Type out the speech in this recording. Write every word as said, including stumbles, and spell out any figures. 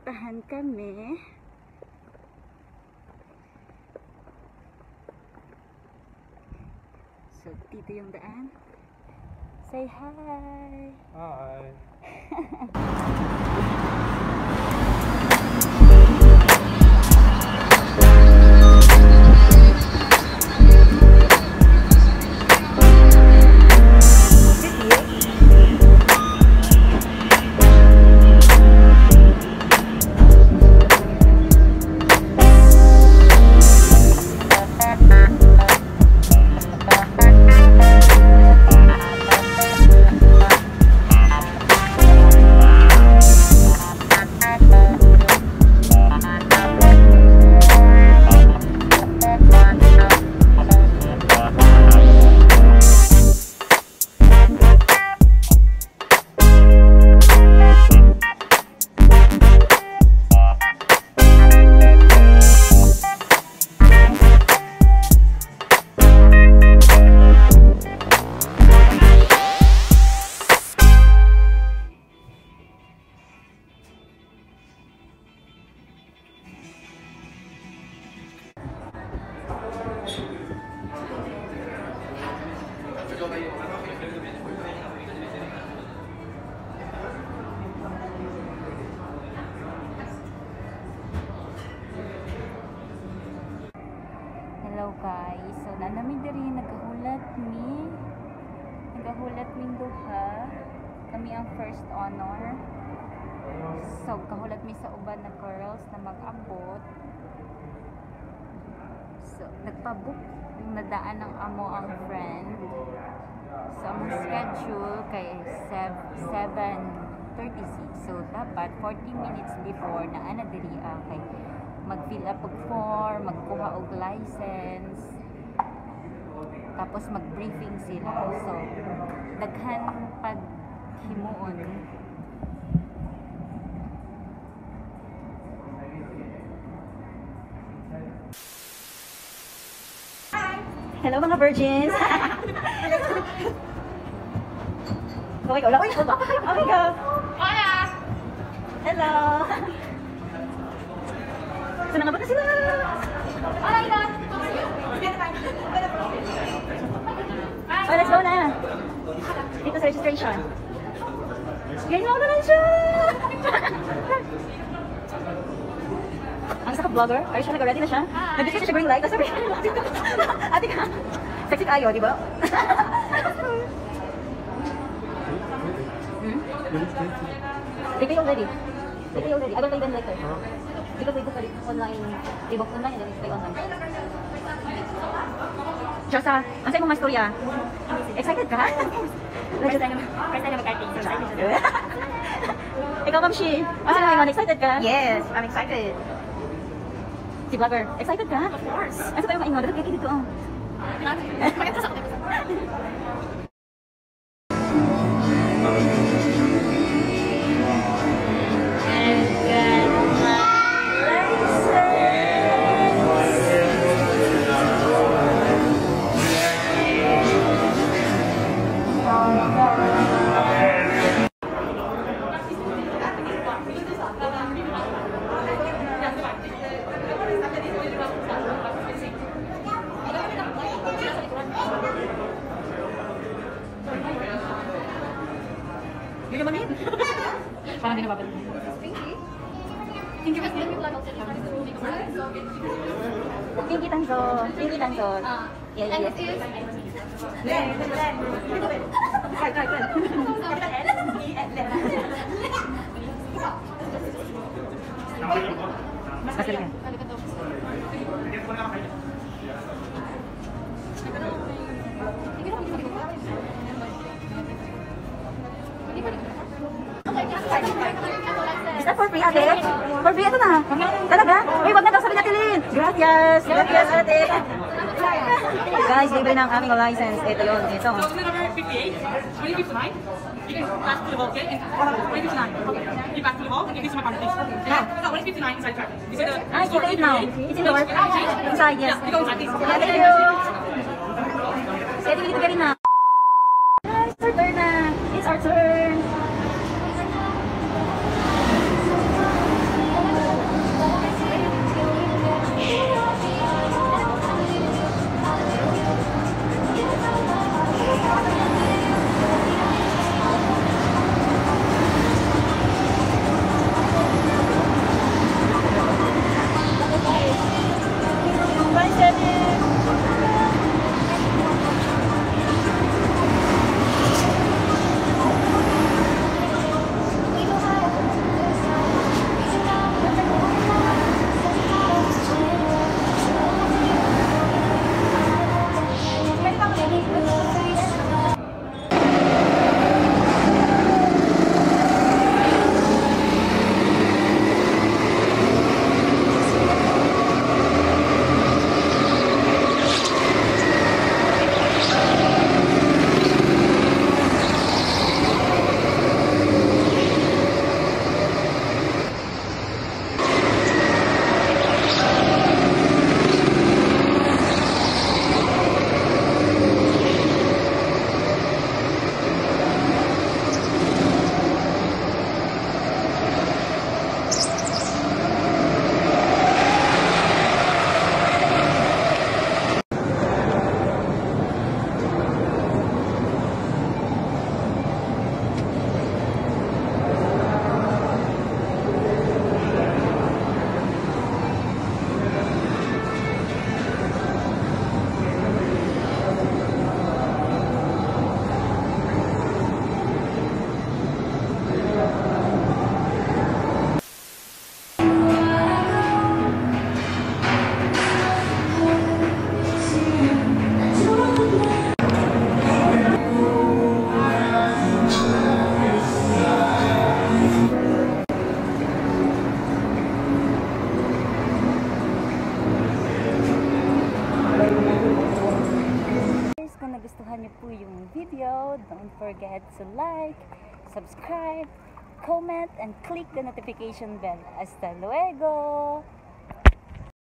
pupuntahan kami. So, dito yung daan. Say hi! Hi! Hello guys, so nanami diri nagahulat mi nagahulat mi duha kami ang first honor. So kahulat mi sa uban na girls na mag-abot. So nagpabook nadaan ng amo ang friend. So ang schedule kay seven thirty-six, so dapat forty minutes before na ana diri ah, kay mag-fill up og form, magkuha og license, tapos mag-briefing sila. So, daghan pag himuon. Hello mga virgins! Oh my God! Oh my God! Oh my God! Hola! Hello! So nangabot na sila! Hola, Iván! Oh, let's go na! Dito sa registration. Ganyan ako naman siya! Ang isa ka vlogger? Are you sure nag-ready na siya? Nag-discuss siya green light. Tapos sabi ate ka! Sexy kayo, di ba? Hmm? They pay already. They pay already. I will pay them later. Because we book online, we book online and then we pay online. Josa, ang sa'yo mong mas storya? Excited ka? First time na mag-arting, so excited. Ikaw, Kamshi. Ang sa'yo ngayon, excited ka? Yes, I'm excited. Si vlogger, excited ka? Of course. Ang sa'yo ngayon, dapat kaya dito. Maganda sa akin. Yun naman yun. Parang di nababalik. Thank you. Pinky Tanso. Pinky Tanso. Yeah, yeah, And yeah. this is... Len, Len, Len. Try, try, try. Mas galing yan. Is that for free, ate? For free, ito na. Talaga? Uy, wag na daw sabi natin, Lynn. Gracias. Gracias, ate. Guys, libre na ang aming license. Ito yun. Ito. So, number fifty-eight, twenty fifty-nine, you can pass to the wall, okay? twenty fifty-nine, okay. You pass to the wall, and this is my partner, please. Yeah. So, twenty fifty-nine inside track. This is the... Ah, it's fifty-eight now. It's in the work. Inside, yes. Yeah, you go inside, please. Thank you. Sige, dito ka rin na. Guys, our turn na. It's our turn. niyo po yung video, don't forget to like, subscribe, comment, and click the notification bell. Hasta luego!